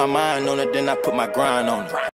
my mind on it, then I put my grind on it.